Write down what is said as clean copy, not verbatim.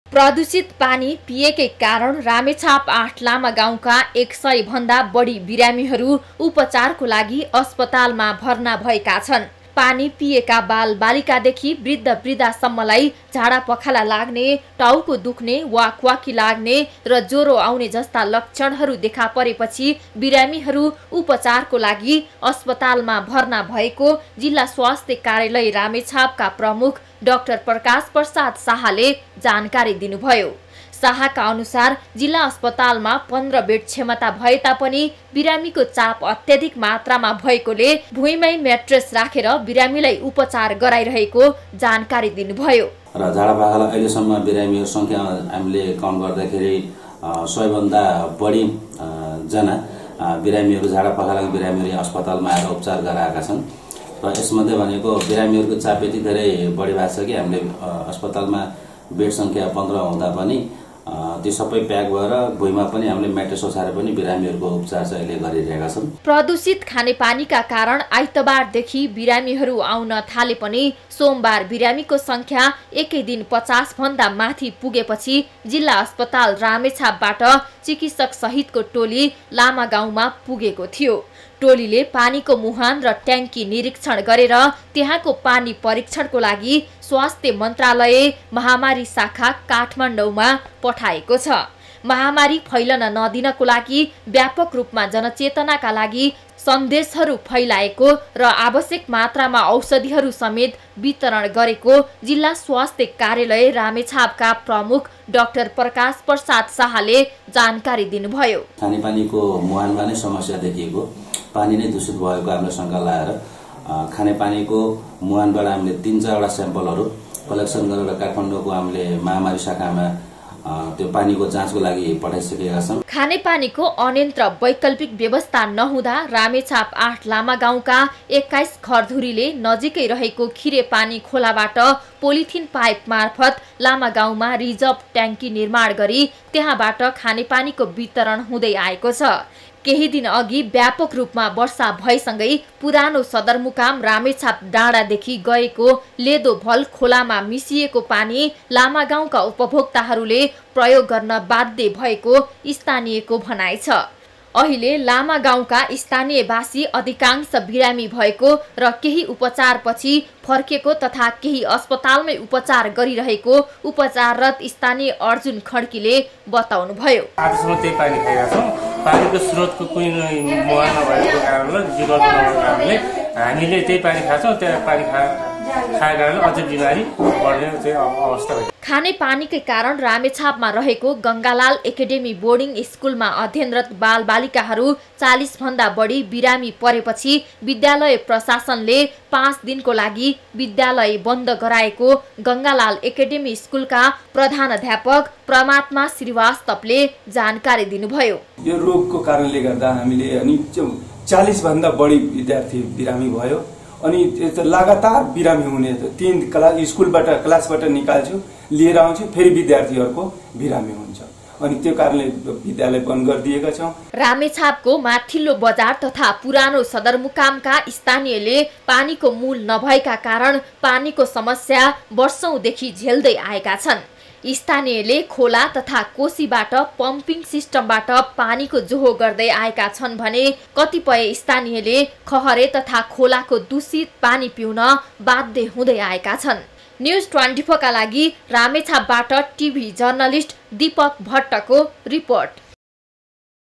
प्रदूषित पानी पिएकै कारण रामेछाप 8 लामा गाउँका 100 भन्दा बढी बिरामीहरू उपचारको लागि अस्पतालमा भर्ना भएका छन्। पानी पिएका बाल बालिकादेखि वृद्ध वृद्धासम्मलाई झाडा पखाला लाग्ने, टाउको दुख्ने वा क्वाकी लाग्ने र ज्वरो आउने जस्ता लक्षणहरू देखा परेपछि बिरामीहरू उपचारको लागि अस्पतालमा भर्ना भएको जिल्ला स्वास्थ्य कार्यालय रामेछापका प्रमुख डाक्टर प्रकाश प्रसाद शाहले जानकारी दिनुभयो। शाहका अनुसार जिल्ला अस्पतालमा 15 बेड क्षमता भए तापनि बिरामीको चाप अत्याधिक मात्रामा भएकोले भुइँमै म्याट्रेस राखेर बिरामीलाई उपचार गराइरहेको जानकारी दिनुभयो। र झाडापाखाला अहिलेसम्म बिरामीको संख्या हामीले काउन्ट गर्दाखेरि 100 भन्दा बढी जना बिरामीहरू झाडापाखाला बिरामीहरू अस्पतालमा आएर उपचार गराएका छन्। र यसमध्ये भनेको बिरामीहरूको चाप यति धेरै बढी भएको छ कि हामीले अस्पतालमा बेड संख्या 15 हुँदा पनि त्यो सबै प्याक भएर भुइँमा पनि हामीले म्याट्रेस ओछाएर पनि बिरामीहरूको उपचार चाहिँ अहिले गरिरहेका छन्। प्रदूषित खानेपानीका कारण आइतबारदेखि बिरामीहरू आउन थाले पनि सोमबार बिरामीको संख्या एकै दिन 50 भन्दा माथि पुगेपछि जिल्ला अस्पताल रामेछापबाट चिकित्सक सहितको टोली लामा गाउँमा पुगेको थियो। टोलीले पानीको मुहान र ट्याङ्की निरीक्षण गरेर त्यहाँको पानी परीक्षणको लागि स्वास्थ्य मन्त्रालय महामारी शाखा काठमाडौँमा पठाएको छ। महामारी फैलन नदिनको लागि व्यापक रूपमा जनचेतनाका लागि सन्देशहरू फैलाएको र आवश्यक मात्रामा औषधिहरू समेत वितरण गरेको जिल्ला स्वास्थ्य कार्यालय रामेछापका प्रमुख डाक्टर प्रकाश प्रसाद शाहले जानकारी दिनुभयो। खानेपानीको मुहानमा नै समस्या देखिएको, पानी नै दूषित भएको हामीले शंका लगाएर खानेपानीको मुहानबाट हामीले 3-4 वटा स्याम्पलहरू कलेक्सन गरेर काठमाडौँको हामीले महामारी शाखामा त्यो पानीको जाँचको लागि पठाइसकेका छौं। खानेपानीको अनियन्त्र वैकल्पिक व्यवस्था नहुँदा रामेछाप 8 लामा गाउँका 21 घरधुरीले नजिकै रहेको खिरे पानी खोलाबाट पोलिथिन पाइप मार्फत लामा गाउँमा रिजर्भ ट्याङ्की निर्माण गरी त्यहाँबाट खानेपानीको वितरण हुँदै आएको छ। केही दिन अघि व्यापक रूपमा वर्षा भएसँगै पुरानो सदरमुकाम रामेछाप डाँडादेखि गएको लेदो भल खोलामा मिसिएको पानी लामा गाउँका उपभोक्ताहरूले प्रयोग गर्न बाध्य भएको स्थानीयको भनाइ छ। अहिले लामा गाउँका स्थानीयवासी अधिकांश बिरामी भएको र केही उपचारपछि फर्केको तथा केही अस्पतालमै उपचार गरिरहेको उपचाररत स्थानीय अर्जुन खड्कीले बताउनुभयो। आजसम्म त्यही पानी खाएका छौँ। पानीको स्रोतको कुनै मुहान नभएको कारणले विकल्प नभएको कारणले हामीले त्यही पानी खान्छौँ। त्यहाँ पानी खाएको कारणले अझै बिमारी बढ्ने चाहिँ अवस्था भयो। खाने पानीकै कारण रामेछापमा रहेको गंगालाल एकाडेमी बोर्डिङ स्कुलमा अध्ययनरत बाल बालिकाहरू 40 भन्दा बढी बिरामी परेपछि विद्यालय प्रशासनले 5 दिनको लागि विद्यालय बन्द गराएको गंगालाल एकाडेमी स्कुलका प्रधानाध्यापक परमात्मा श्रीवास्तवले जानकारी दिनुभयो। यो रोगको कारणले गर्दा हामीले अनि 40 भन्दा बढी विद्यार्थी बिरामी भयो अनि लगातार बिरामी हुने 3 स्कुलबाट क्लासबाट निकाल्छु लिएर आउँछु फेरि विद्यार्थीहरूको बिरामी हुन्छ अनि त्यो कारणले विद्यालय बन्द गरिदिएका छौं। रामेछापको माथिल्लो बजार तथा पुरानो सदरमुकामका स्थानीयले पानीको मूल नभएका कारण पानीको समस्या वर्षौंदेखि झेल्दै आएका छन्। स्थानीयले खोला तथा कोसीबाट पम्पिङ सिस्टमबाट पानीको जोहो गर्दै आएका छन् भने कतिपय स्थानीयले खहरे तथा खोलाको दूषित पानी पिउन बाध्य हुँदै आएका छन्। न्यूज 24 का लागि रामेछापबाट टिभी जर्नलिस्ट दीपक भट्टको रिपोर्ट।